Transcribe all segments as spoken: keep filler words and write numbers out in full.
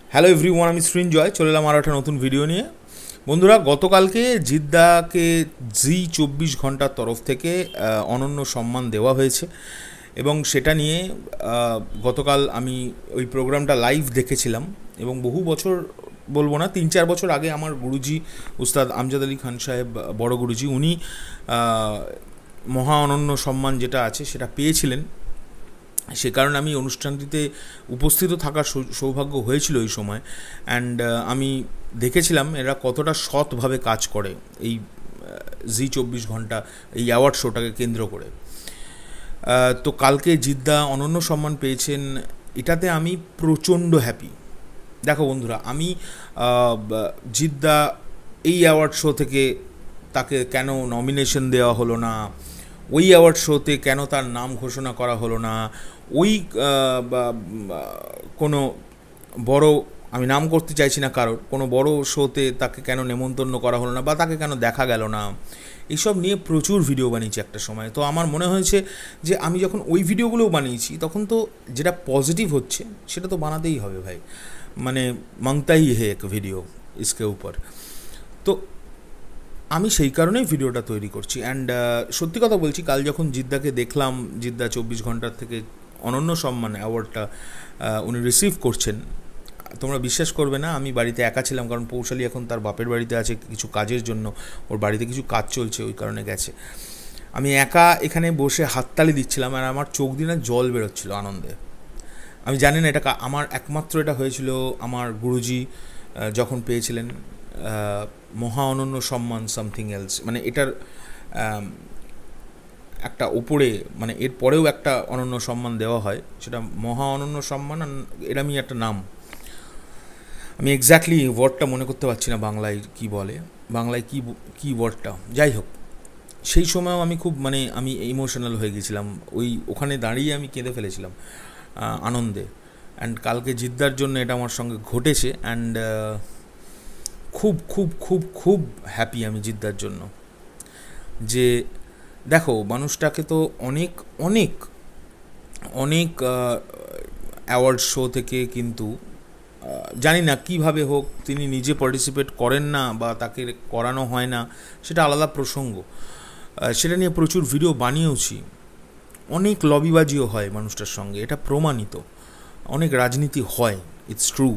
Hello everyone, আমি সৃঞ্জয় চলে এলাম আর একটা নতুন ভিডিও নিয়ে। বন্ধুরা, গতকালকে জিদ্দাকে জি চব্বিশ ঘন্টার তরফ থেকে অনন্য সম্মান দেওয়া হয়েছে এবং সেটা নিয়ে গতকাল আমি ওই প্রোগ্রামটা লাইভ দেখেছিলাম। এবং বহু বছর বলবো না, তিন চার বছর আগে আমার গুরুজি উস্তাদ আমজাদ আলী খান সাহেব, বড় গুরুজি, উনি মহা অনন্য সম্মান যেটা আছে সেটা পেয়েছিলেন। সে কারণে আমি অনুষ্ঠানটিতে উপস্থিত থাকার সৌভাগ্য হয়েছিল ওই সময়। অ্যান্ড আমি দেখেছিলাম এরা কতটা সৎভাবে কাজ করে এই জি চব্বিশ ঘন্টা এই অ্যাওয়ার্ড শোটাকে কেন্দ্র করে। তো কালকে জিদ্দা অনন্য সম্মান পেয়েছেন, এটাতে আমি প্রচণ্ড হ্যাপি। দেখো বন্ধুরা, আমি জিদ্দা এই অ্যাওয়ার্ড শো থেকে তাকে কেন নমিনেশন দেওয়া হলো না, ওই অ্যাওয়ার্ড শোতে কেন তার নাম ঘোষণা করা হলো না, ওই কোনো বড়, আমি নাম করতে চাইছি না কারোর, কোনো বড় শোতে তাকে কেন নেমন্তন্ন করা হলো না বা তাকে কেন দেখা গেল না, এইসব নিয়ে প্রচুর ভিডিও বানিয়েছি একটা সময়। তো আমার মনে হয়েছে যে আমি যখন ওই ভিডিওগুলোও বানিয়েছি তখন তো যেটা পজিটিভ হচ্ছে সেটা তো বানাতেই হবে ভাই, মানে মাংতাই হে এক ভিডিও ইসকে উপর। তো আমি সেই কারণেই ভিডিওটা তৈরি করছি। অ্যান্ড সত্যি কথা বলছি, কাল যখন জিদ্দাকে দেখলাম, জিদ্দা চব্বিশ ঘন্টার থেকে অনন্য সম্মান অ্যাওয়ার্ডটা উনি রিসিভ করছেন, তোমরা বিশ্বাস করবে না, আমি বাড়িতে একা ছিলাম, কারণ পৌশালী এখন তার বাপের বাড়িতে আছে কিছু কাজের জন্য, ওর বাড়িতে কিছু কাজ চলছে ওই কারণে গেছে। আমি একা এখানে বসে হাততালি দিচ্ছিলাম আর আমার চোখ দিয়ে না জল বেরোচ্ছিল আনন্দে। আমি জানি না এটা আমার একমাত্র এটা হয়েছিল আমার গুরুজি যখন পেয়েছিলেন মহা অনন্য সম্মান সামথিং এলস, মানে এটার একটা ওপরে, মানে এর পরেও একটা অনন্য সম্মান দেওয়া হয়, সেটা মহা অনন্য সম্মান, এরমই একটা নাম। আমি এক্স্যাক্টলি ওয়ার্ডটা মনে করতে পারছি না বাংলায় কি বলে, বাংলায় কি কি ওয়ার্ডটা, যাই হোক। সেই সময়ও আমি খুব, মানে আমি ইমোশনাল হয়ে গেছিলাম, ওই ওখানে দাঁড়িয়ে আমি কেঁদে ফেলেছিলাম আনন্দে। অ্যান্ড কালকে জিদ্দার জন্য এটা আমার সঙ্গে ঘটেছে। অ্যান্ড খুব খুব খুব খুব হ্যাপি আমি জিদ্দার জন্য। যে দেখো, মানুষটাকে তো অনেক অনেক অনেক অ্যাওয়ার্ড শো থেকে কিন্তু জানি না কীভাবে হোক তিনি নিজে পার্টিসিপেট করেন না বা তাকে করানো হয় না, সেটা আলাদা প্রসঙ্গ। সেটা নিয়ে প্রচুর ভিডিও বানিয়েওছি, অনেক লবিবাজিও হয় মানুষটার সঙ্গে, এটা প্রমাণিত, অনেক রাজনীতি হয়, ইটস ট্রু।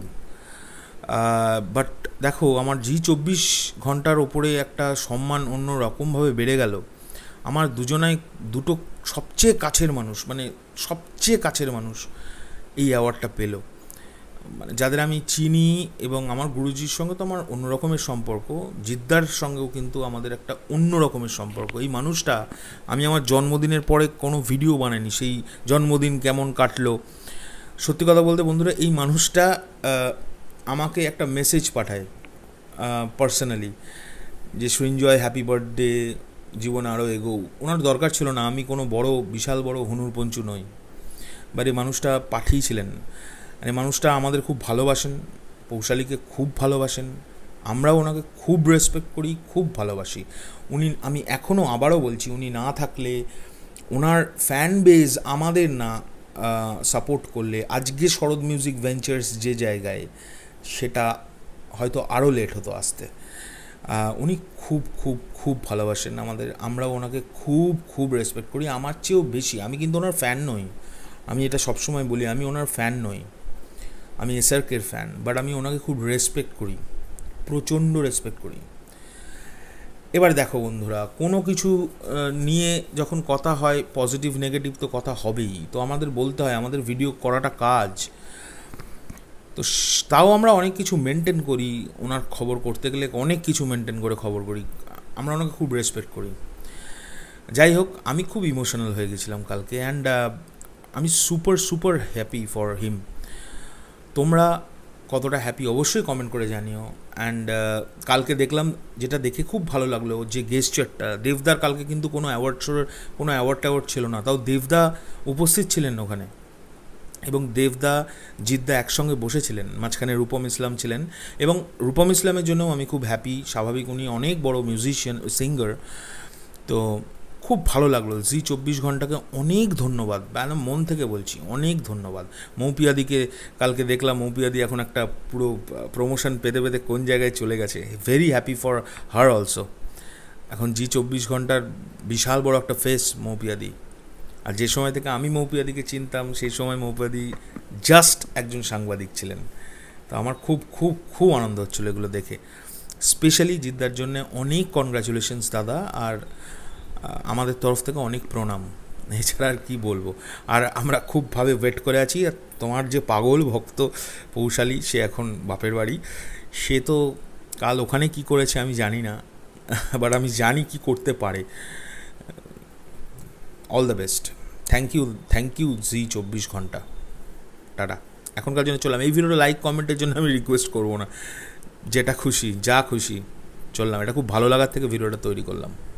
বাট দেখো, আমার জি চব্বিশ ঘন্টার ওপরে একটা সম্মান অন্য রকমভাবে বেড়ে গেল। আমার দুজনাই দুটো সবচেয়ে কাছের মানুষ, মানে সবচেয়ে কাছের মানুষ এই অ্যাওয়ার্ডটা পেল, মানে যাদের আমি চিনি। এবং আমার গুরুজির সঙ্গে তো আমার অন্য রকমের সম্পর্ক, জিদ্দার সঙ্গেও কিন্তু আমাদের একটা অন্য রকমের সম্পর্ক। এই মানুষটা, আমি আমার জন্মদিনের পরে কোনো ভিডিও বানাইনি সেই জন্মদিন কেমন কাটলো। সত্যি কথা বলতে বন্ধুরা, এই মানুষটা আমাকে একটা মেসেজ পাঠায় পার্সোনালি, যে সৃঞ্জয় হ্যাপি বার্থডে, জীবন আরও এগোও। ওনার দরকার ছিল না, আমি কোনো বড় বিশাল বড় হুনুর পঞ্চু নই, বাট এই মানুষটা পাঠিয়েছিলেন। মানে মানুষটা আমাদের খুব ভালোবাসেন, পৌশালীকে খুব ভালোবাসেন, আমরাও ওনাকে খুব রেসপেক্ট করি, খুব ভালোবাসি। উনি, আমি এখনও আবারও বলছি, উনি না থাকলে, ওনার ফ্যান বেজ আমাদের না সাপোর্ট করলে আজকে শরৎ মিউজিক ভেঞ্চার্স যে জায়গায়, সেটা হয়তো আরও লেট হতো আসতে। উনি খুব খুব খুব ভালোবাসেন আমাদের, আমরাও ওনাকে খুব খুব রেসপেক্ট করি, আমার চেয়েও বেশি। আমি কিন্তু ওনার ফ্যান নই, আমি এটা সবসময় বলি, আমি ওনার ফ্যান নই, আমি এসআরকের ফ্যান, বাট আমি ওনাকে খুব রেসপেক্ট করি, প্রচণ্ড রেসপেক্ট করি। এবার দেখো বন্ধুরা, কোনো কিছু নিয়ে যখন কথা হয়, পজিটিভ নেগেটিভ তো কথা হবেই, তো আমাদের বলতে হয়, আমাদের ভিডিও করাটা কাজ। তো তাও আমরা অনেক কিছু মেনটেন করি, ওনার খবর করতে গেলে অনেক কিছু মেনটেন করে খবর করি, আমরা ওনাকে খুব রেসপেক্ট করি। যাই হোক, আমি খুব ইমোশনাল হয়ে গেছিলাম কালকে। অ্যান্ড আমি super super happy for him. তোমরা কতটা হ্যাপি অবশ্যই কমেন্ট করে জানিও। অ্যান্ড কালকে দেখলাম, যেটা দেখে খুব ভালো লাগলো, যে গেস্টারটা দেবদার, কালকে কিন্তু কোনো অ্যাওয়ার্ড শোর কোনো অ্যাওয়ার্ড ট্যাওয়ার্ড ছিল না, তাও দেবদা উপস্থিত ছিলেন ওখানে, এবং দেবদা জিদ্দা একসঙ্গে বসেছিলেন, মাঝখানে রূপম ইসলাম ছিলেন। এবং রূপম ইসলামের জন্যও আমি খুব হ্যাপি, স্বাভাবিক, উনি অনেক বড় মিউজিশিয়ান, সিঙ্গার, তো খুব ভালো লাগলো। জি চব্বিশ ঘন্টাকে অনেক ধন্যবাদ, একদম মন থেকে বলছি, অনেক ধন্যবাদ। মৌপিয়াদিকে কালকে দেখলাম, মৌপিয়াদি এখন একটা পুরো প্রমোশন পেতে পেতে কোন জায়গায় চলে গেছে। Very happy for her also. এখন জি চব্বিশ ঘন্টার বিশাল বড় একটা ফেস মৌপিয়াদি। আর যে সময় থেকে আমি মৌপিয়াদিকে চিনতাম, সেই সময় মৌপিয়াদি জাস্ট একজন সাংবাদিক ছিলেন। তো আমার খুব খুব খুব আনন্দ হচ্ছিলো এগুলো দেখে। স্পেশালি জিদ্দার জন্যে অনেক কনগ্র্যাচুলেশনস দাদা, আর আমাদের তরফ থেকে অনেক প্রণাম। এছাড়া আর কী বলবো। আর আমরা খুবভাবে ওয়েট করে আছি। আর তোমার যে পাগল ভক্ত পৌশালী, সে এখন বাপের বাড়ি, সে তো কাল ওখানে কি করেছে আমি জানি না, বাট আমি জানি কি করতে পারে। All the best. Thank you, thank you Zee চব্বিশ ঘন্টা। টাটা। এখনকার জন্য চললাম। এই ভিডিওটা লাইক কমেন্টের জন্য আমি রিকোয়েস্ট করবো না, যেটা খুশি যা খুশি চললাম। এটা খুব ভালো লাগার থেকে ভিডিওটা তৈরি করলাম।